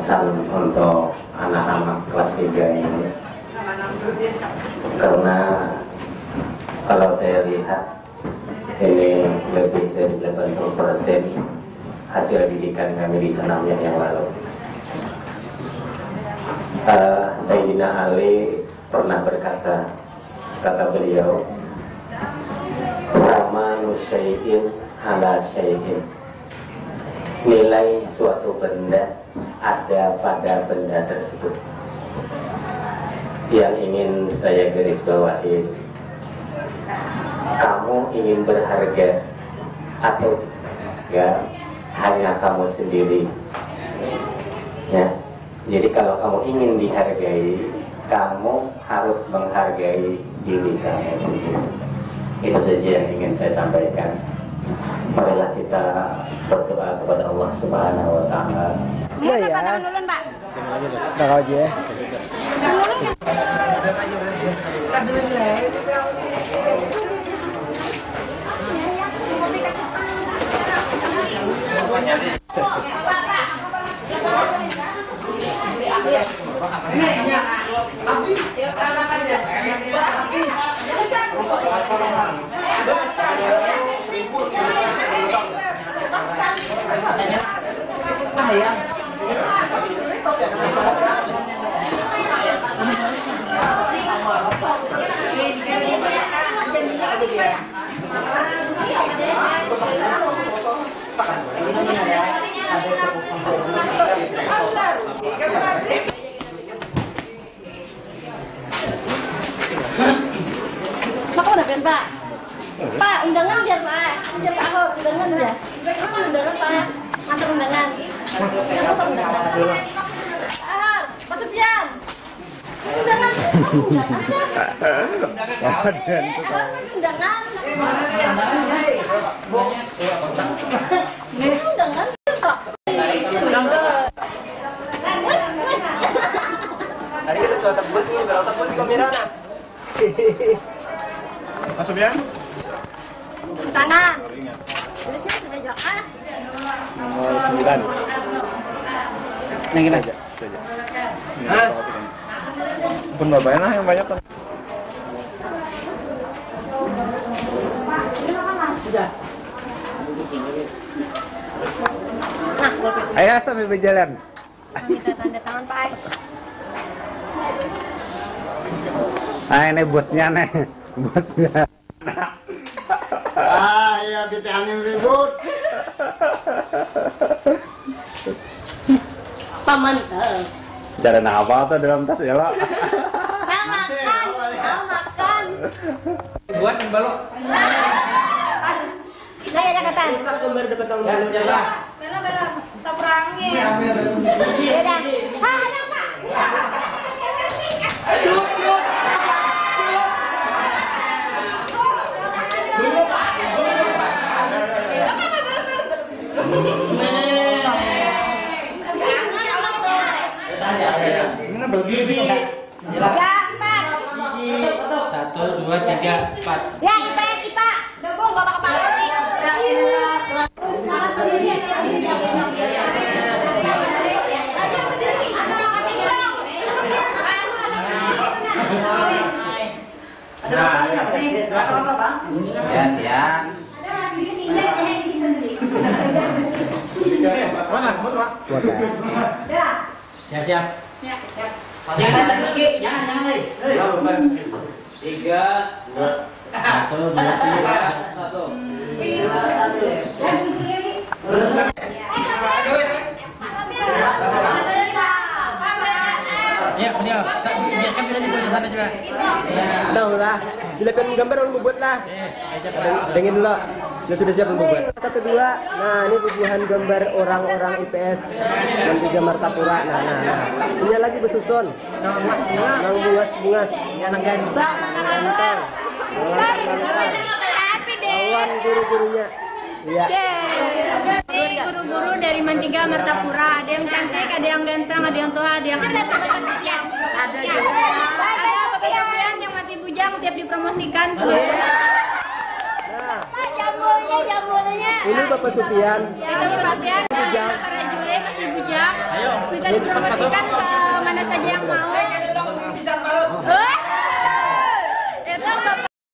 pesan untuk anak-anak kelas 3 ini, karena kalau saya lihat ini lebih dari 80% hasil didikan kami di 6 yang lalu. Sayyidina Ali pernah berkata, kata beliau, "Ramanu syai'in ala syai'in." Nilai suatu benda ada pada benda tersebut. Yang ingin saya garis bawahi, kamu ingin berharga atau tidak, hanya kamu sendiri. Ya. Jadi kalau kamu ingin dihargai, kamu harus menghargai diri kamu sendiri. Itu saja yang ingin saya sampaikan. Marilah kita berdoa kepada Allah Subhanahu wa Ta'ala. Iya ya. Udah kau aja. Maka udah kan Pak? Pak, undangan biar Pak. Biar Pak aku undangan ya. Apa undangan Pak? Antar undangan. Apa undangan? Pak Sufyan. Undangan. Undangan. Undangan Pak. Hari kita suatu bus nih, berapa bus di kamerana? Mas Sufyan? Tangan. Tulisnya sudah jelas. Nomor 9. Ini gini aja. Hah? Pun bapaknya lah yang banyak kan. Sudah. Ayo sampai berjalan. Minta tanda tangan Pak. Ah ini bosnya nih. Bosnya. Ah iya kita angin ribut. Paman. Jalan apa tuh dalam tas ya lo? Makan. Buat yang balok. Saya ada kata. Gambar dekat tahun Ya jelas. Bela kita perangi. Beda. Ada Pak. Ini begini. Ya, 4. 1, 2, 3, 4. Ya, IPA. Debong bapak kepala nih. Ya. Mana? Siap. Jangan lagi, jangan lagi. 3, 1, 2, 3, 1. Ya, beliau. Biarkan beliau di sana juga. Udah. Dilakukan gambar orang membuat lah. Dengin dulu. Ya sudah siap membuat. 1, 2. Nah, ini pujian gambar orang-orang IPS 63 Martapura. Nah. Punya lagi bersusun. Nang bungas. Yang ganteng. Ganteng. Lawan guru-gurunya. Iya. Ini guru-guru dari Mantiga Martapura. Ada yang cantik, ada yang ganteng, ada yang tua, ada yang ada juga. Ada Bapak Sofian yang mati bujang siap dipromosikan. Nah, Jamurnya. ini Bapak Sufian. Itu Bapak Sofian. Para jurid Mas Ibu Jam. Bisa dipromosikan ke mana saja yang mau.